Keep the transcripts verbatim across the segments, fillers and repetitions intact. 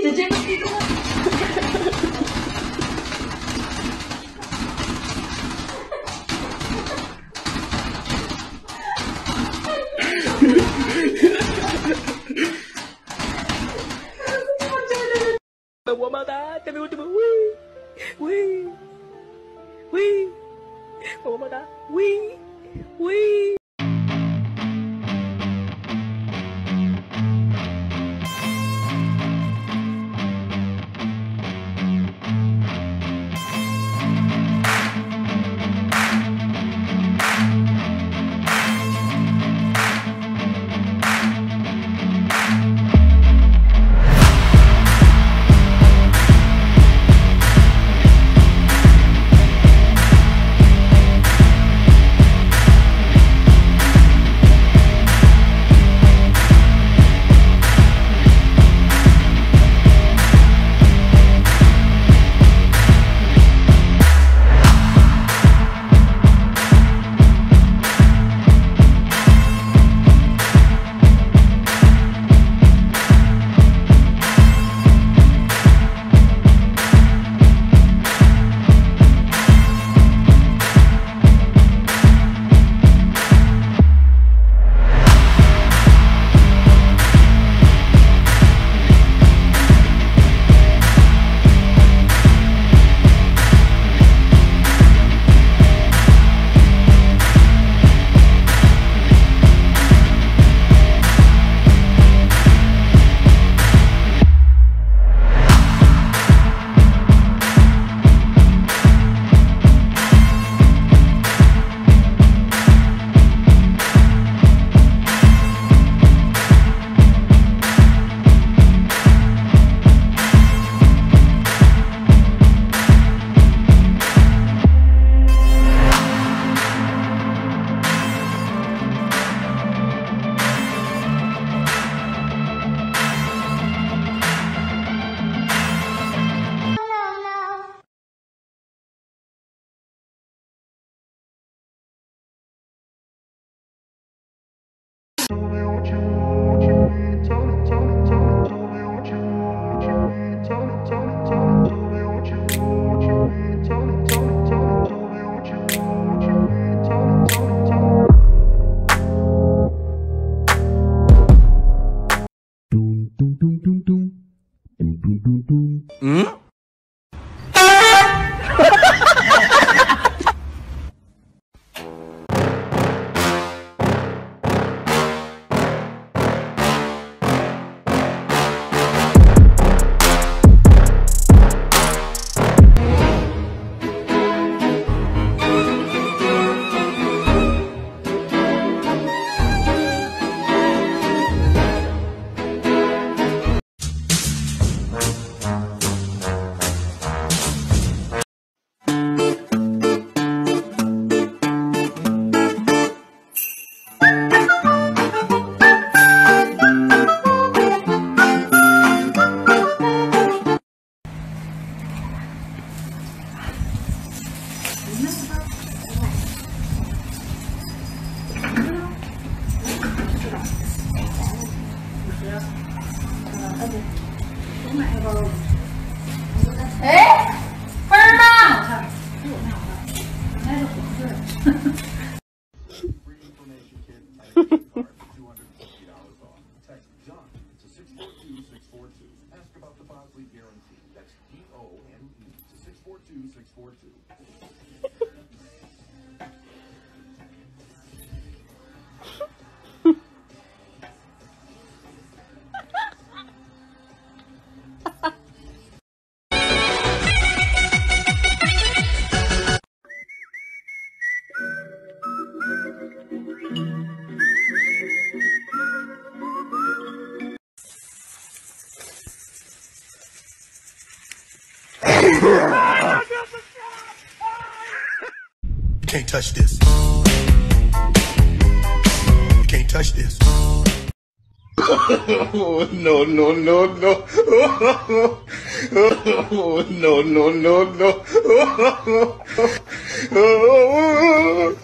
直接这个。 我妈的，这边我这边喂喂喂，我妈的喂喂。 嗯？ 哎，分儿呢？那是黄色的。 You can't touch this. You can't touch this. Oh, no, no, no, no. Oh, no, no, no, no.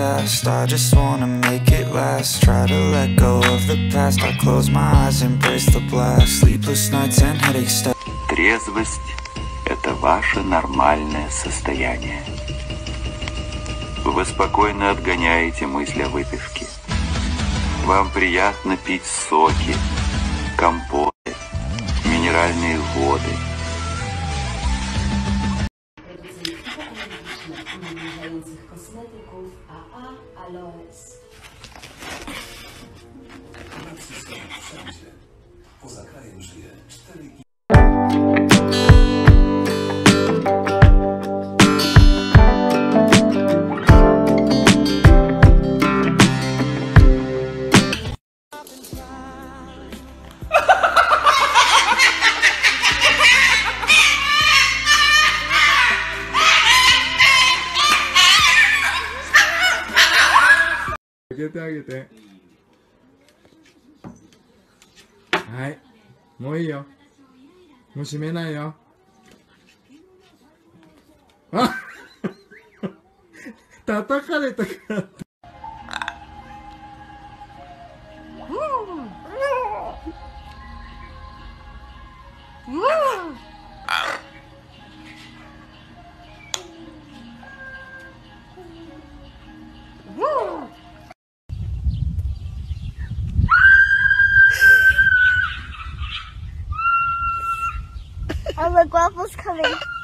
last. I just wanna make it last. Try to let go of the past. I close my eyes, embrace the blast. Sleepless nights and headaches. Трезвость – это ваше нормальное состояние. Вы спокойно отгоняете мысли о выпивке. Вам приятно пить соки, компоты, минеральные воды. あげてあげて。はい、もういいよ。もう閉めないよ。あ叩かれたからって。 Oh, look, Waffle's coming.